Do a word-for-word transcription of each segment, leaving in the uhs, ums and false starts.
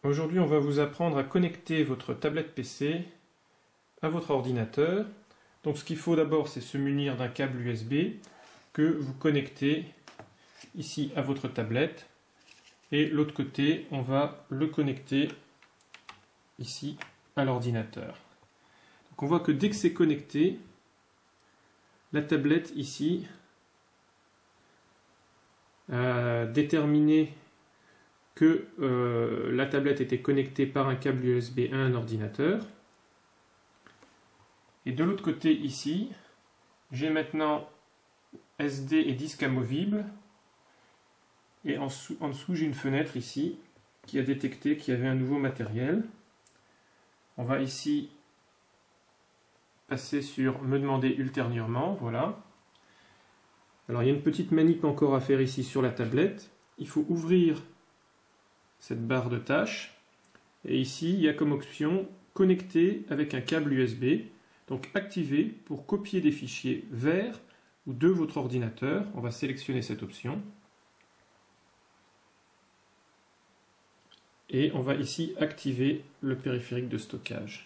Aujourd'hui, on va vous apprendre à connecter votre tablette P C à votre ordinateur. Donc ce qu'il faut d'abord, c'est se munir d'un câble U S B que vous connectez ici à votre tablette. Et l'autre côté, on va le connecter ici à l'ordinateur. Donc on voit que dès que c'est connecté, la tablette ici a déterminé que euh, la tablette était connectée par un câble U S B à un ordinateur. Et de l'autre côté ici, j'ai maintenant S D et disque amovible. Et en, sous, en dessous, j'ai une fenêtre ici qui a détecté qu'il y avait un nouveau matériel. On va ici passer sur me demander ultérieurement. Voilà. Alors il y a une petite manip encore à faire ici sur la tablette. Il faut ouvrir cette barre de tâches. Et ici, il y a comme option connecter avec un câble U S B. Donc activer pour copier des fichiers vers ou de votre ordinateur. On va sélectionner cette option. Et on va ici activer le périphérique de stockage.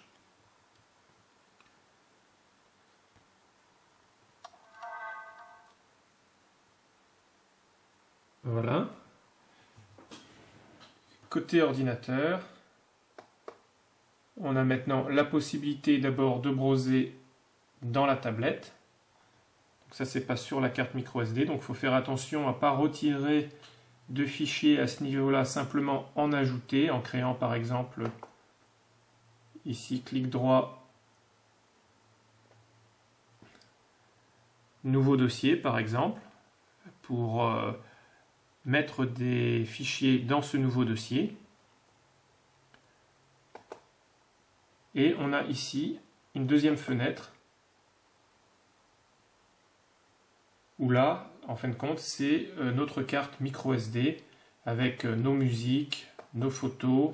Voilà. Côté ordinateur, on a maintenant la possibilité d'abord de browser dans la tablette. Donc ça, c'est pas sur la carte micro S D, donc il faut faire attention à ne pas retirer de fichiers à ce niveau-là, simplement en ajouter, en créant par exemple ici, clic droit, nouveau dossier par exemple, pour euh, mettre des fichiers dans ce nouveau dossier. Et on a ici une deuxième fenêtre où là, en fin de compte, c'est notre carte micro S D avec nos musiques, nos photos,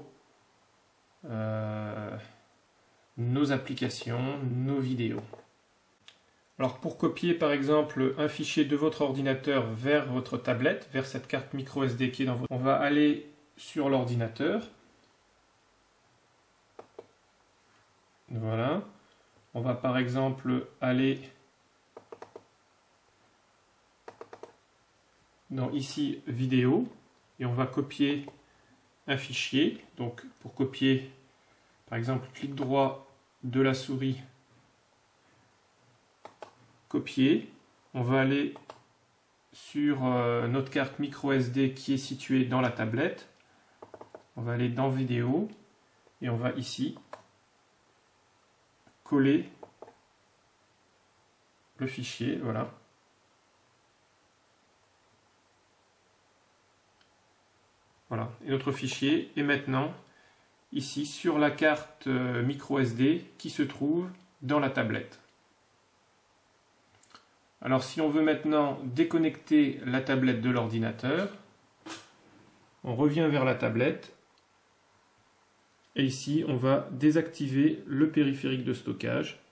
euh, nos applications, nos vidéos. Alors pour copier par exemple un fichier de votre ordinateur vers votre tablette, vers cette carte micro S D qui est dans votre... On va aller sur l'ordinateur. Voilà. On va par exemple aller dans ici vidéo et on va copier un fichier. Donc pour copier, par exemple, clic droit de la souris, copier. On va aller sur euh, notre carte micro S D qui est située dans la tablette. On va aller dans vidéo et on va ici coller le fichier. Voilà. Voilà. Et notre fichier est maintenant ici sur la carte euh, micro S D qui se trouve dans la tablette. Alors si on veut maintenant déconnecter la tablette de l'ordinateur, on revient vers la tablette et ici on va désactiver le périphérique de stockage.